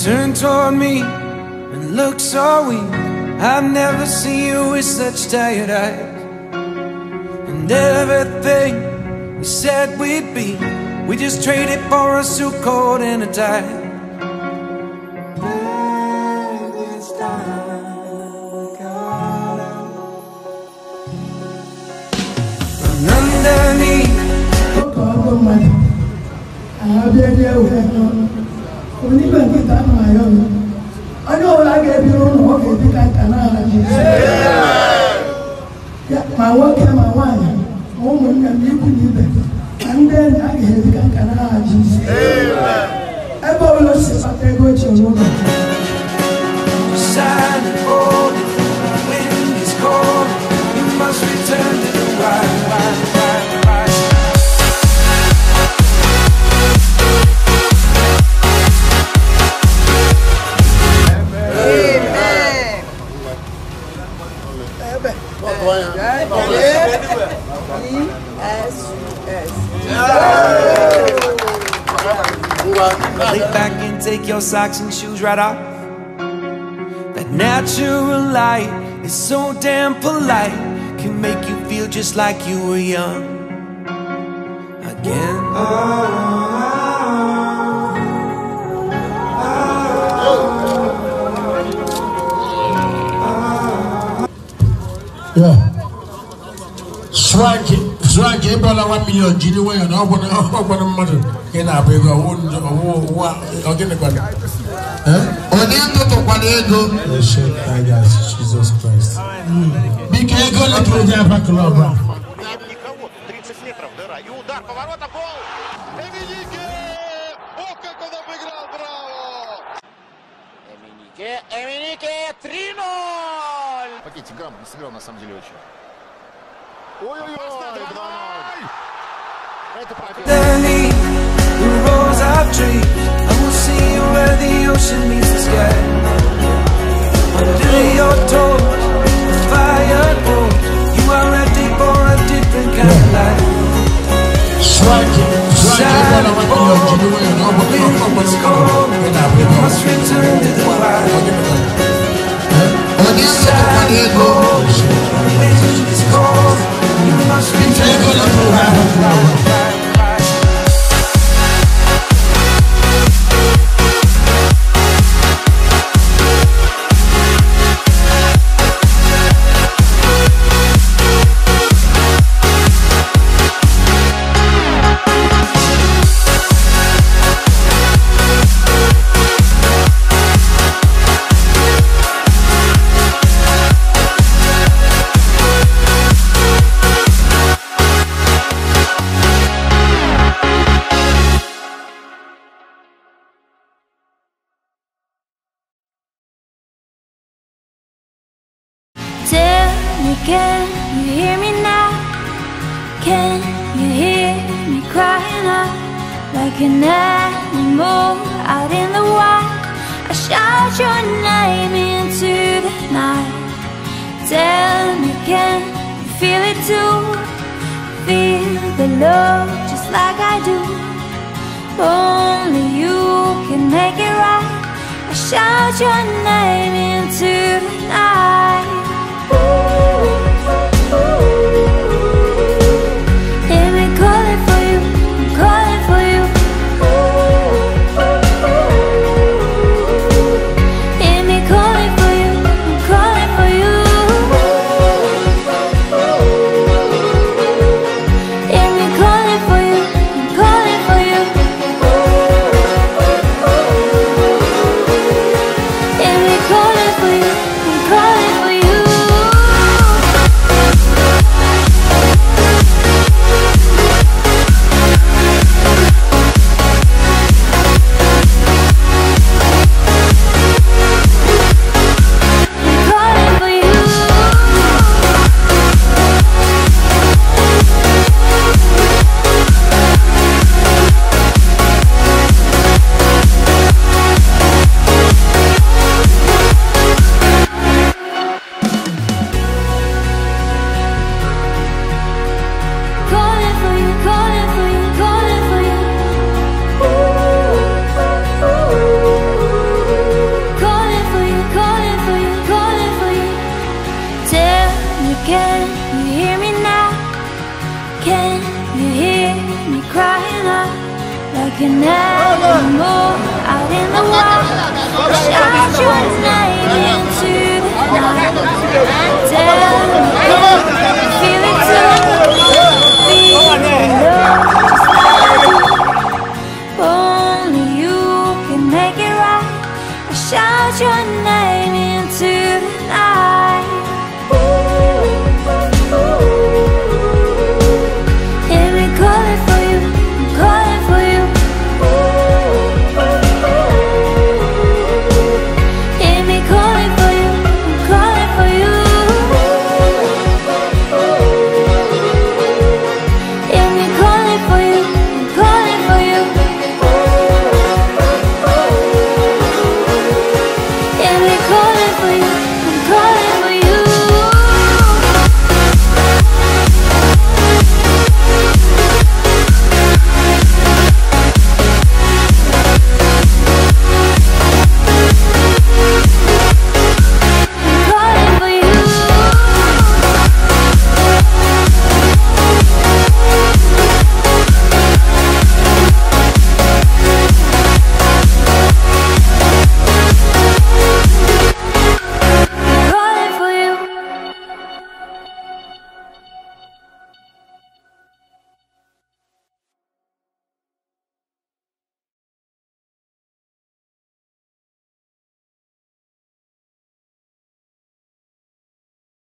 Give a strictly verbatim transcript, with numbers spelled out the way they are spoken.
turned toward me and looked so weak. I've never seen you with such tired eyes. And everything we said we'd be, we just traded for a suit coat and a tie. I know I gave you on what you think I can. My work and my wine, woman, and you could do that. And then I gave you can. Everybody knows that I go to your room. Silent bold, the wind is cold. You must return to the wild, wild, wild, wild. Lay back and take your socks and shoes right off. That natural light is so damn polite, can make you feel just like you were young again. Yeah. Swanky, Swanky, brother, one million, G D way, and I want to mother. Can I bring a wound or get a gun? Eh? Or the end of one ego. Jesus Christ. Be careful, little Jabba. тридцать метров дыра и удар поворота, гол! Эменике! О, как он обыграл, браво! Эменике, Эменике, три ноль! Пакетик грамотно сыграл, на самом деле, очень. Ой-ой-ой, два ноль! Это победа! Rose of dreams, I will see you where the ocean meets the sky. Under your toes, the fire grows. You are ready for a different kind of life. Shine forward, the wind is cold. You must return to the wild. Shine forward, the wind is cold. You must return to the wild. Can you hear me now? Can you hear me crying out like an animal out in the wild? I shout your name into the night. Tell me, can you feel it too? Feel the love just like I do. Only you can make it right. I shout your name into the night. Hear me calling for you, I'm calling for you. Hear me calling for you, I'm calling for you. Hear me calling for you, I'm calling for you. Hear me calling for you, I'm calling for you. Can you hear me now? Can you hear me crying out like an animal out in the wild? Shout your name into the night. Tell me